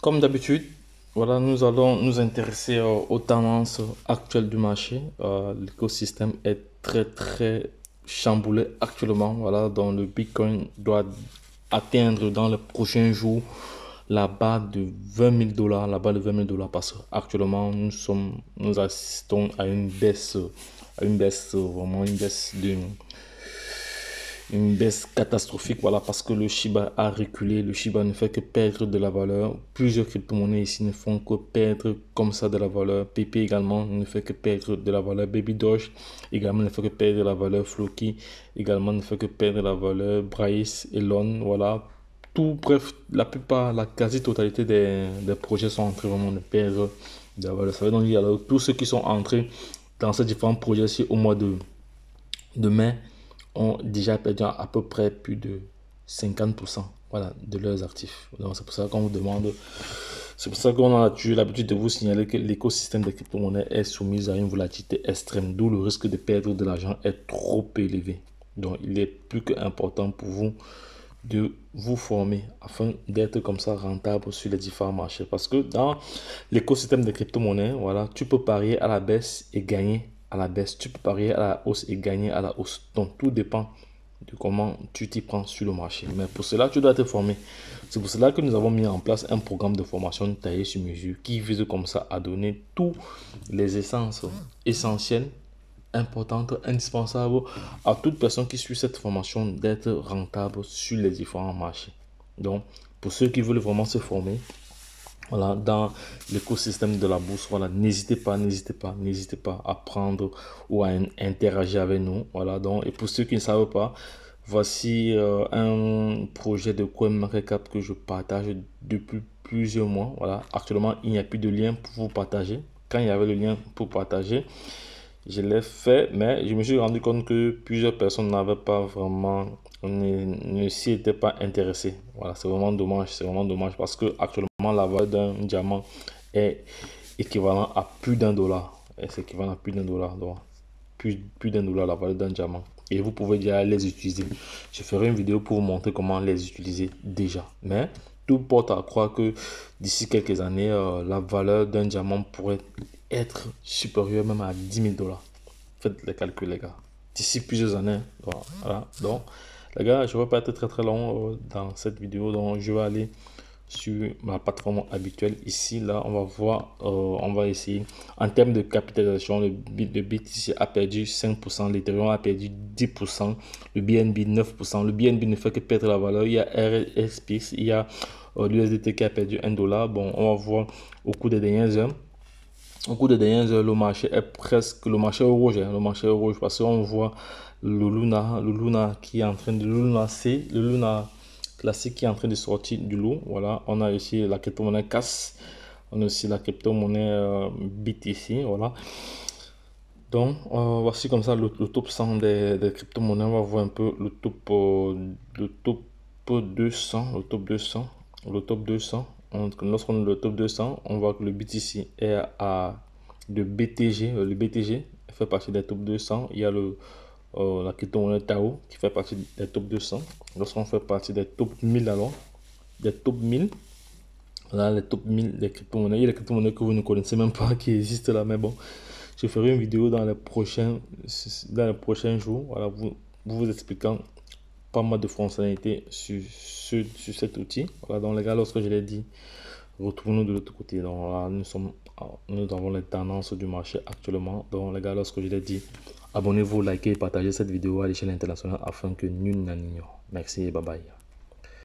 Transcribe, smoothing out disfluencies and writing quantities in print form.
Comme d'habitude, voilà, nous allons nous intéresser aux tendances actuelles du marché. L'écosystème est très chamboulé actuellement. Voilà, donc le Bitcoin doit atteindre dans les prochains jours la barre de 20 000 dollars, la barre de 20 000 dollars parce qu'actuellement nous assistons à une baisse, vraiment une baisse catastrophique, voilà, parce que le Shiba a reculé, le Shiba ne fait que perdre de la valeur. Plusieurs crypto-monnaies ici ne font que perdre comme ça de la valeur. PP également ne fait que perdre de la valeur. Baby Doge également ne fait que perdre de la valeur. Floki également ne fait que perdre de la valeur. Bryce, Elon, voilà. Tout, bref, la plupart, la quasi-totalité des projets sont en train vraiment de perdre de la valeur. Ça veut donc dire alors tous ceux qui sont entrés dans ces différents projets-ci au mois de mai ont déjà perdu à peu près plus de 50%, voilà, de leurs actifs. Donc c'est pour ça qu'on vous demande, c'est pour ça qu'on a toujours l'habitude de vous signaler que l'écosystème des crypto-monnaies est soumis à une volatilité extrême, d'où le risque de perdre de l'argent est trop élevé. Donc il est plus qu'important pour vous de vous former afin d'être comme ça rentable sur les différents marchés. Parce que dans l'écosystème des crypto-monnaies, voilà, tu peux parier à la baisse et gagner à la baisse. Tu peux parier à la hausse et gagner à la hausse. Donc tout dépend de comment tu t'y prends sur le marché. Mais pour cela, tu dois te former. C'est pour cela que nous avons mis en place un programme de formation taillé sur mesure qui vise comme ça à donner tous les essences essentielles, importante, indispensable à toute personne qui suit cette formation d'être rentable sur les différents marchés. Donc, pour ceux qui veulent vraiment se former, voilà, dans l'écosystème de la bourse, voilà, n'hésitez pas à prendre ou à interagir avec nous. Voilà, donc, et pour ceux qui ne savent pas, voici un projet de CoinMarketCap que je partage depuis plusieurs mois. Voilà, actuellement, il n'y a plus de lien pour vous partager. Quand il y avait le lien pour partager, je l'ai fait, mais je me suis rendu compte que plusieurs personnes n'avaient pas vraiment, ne s'y étaient pas intéressées. Voilà, c'est vraiment dommage parce que actuellement la valeur d'un diamant est équivalent à plus d'un dollar. Et c'est équivalent à plus d'un dollar, donc plus d'un dollar la valeur d'un diamant. Et vous pouvez déjà les utiliser. Je ferai une vidéo pour vous montrer comment les utiliser déjà. Mais tout porte à croire que d'ici quelques années, la valeur d'un diamant pourrait être supérieure même à 10 000 dollars. Faites les calculs, les gars. D'ici plusieurs années. Voilà. Donc, les gars, je ne vais pas être très long dans cette vidéo. Donc, je vais aller sur ma plateforme habituelle. Ici, là, on va voir, on va essayer. En termes de capitalisation, le BTC a perdu 5%, l'Ethereum a perdu 10%, le BNB 9%. Le BNB ne fait que perdre la valeur. Il y a RSPX, il y a l'USDT qui a perdu 1 dollar. Bon, on va voir au cours des dernières heures. Au cours des dernières heures, le marché est presque, le marché est rouge, hein, le marché est rouge parce qu'on voit le Luna qui est en train de, le Luna classique qui est en train de sortir du lot. Voilà, on a ici la crypto-monnaie CAS, on a aussi la crypto-monnaie BTC, voilà. Donc, voici comme ça le top 100 des crypto-monnaies. On va voir un peu le top 200, le top 200, le top 200. Lorsqu'on est le top 200, on voit que le BTC est à le BTG. Le BTG fait partie des top 200. Il y a la crypto-monnaie Tao qui fait partie des top 200. Lorsqu'on fait partie des top 1000, alors, des top 1000, là, les top 1000 des crypto-monnaies. Il y a des crypto-monnaies que vous ne connaissez même pas qui existent là, mais bon. Je ferai une vidéo dans les prochains jours, voilà, vous expliquant pas mal de fonctionnalités sur cet outil. Voilà, donc les gars, lorsque je l'ai dit, retrouvons-nous de l'autre côté. Donc là, nous avons les tendances du marché actuellement. Donc les gars, lorsque je l'ai dit, abonnez-vous, likez et partagez cette vidéo à l'échelle internationale afin que nul n'en ignore. Merci et bye bye.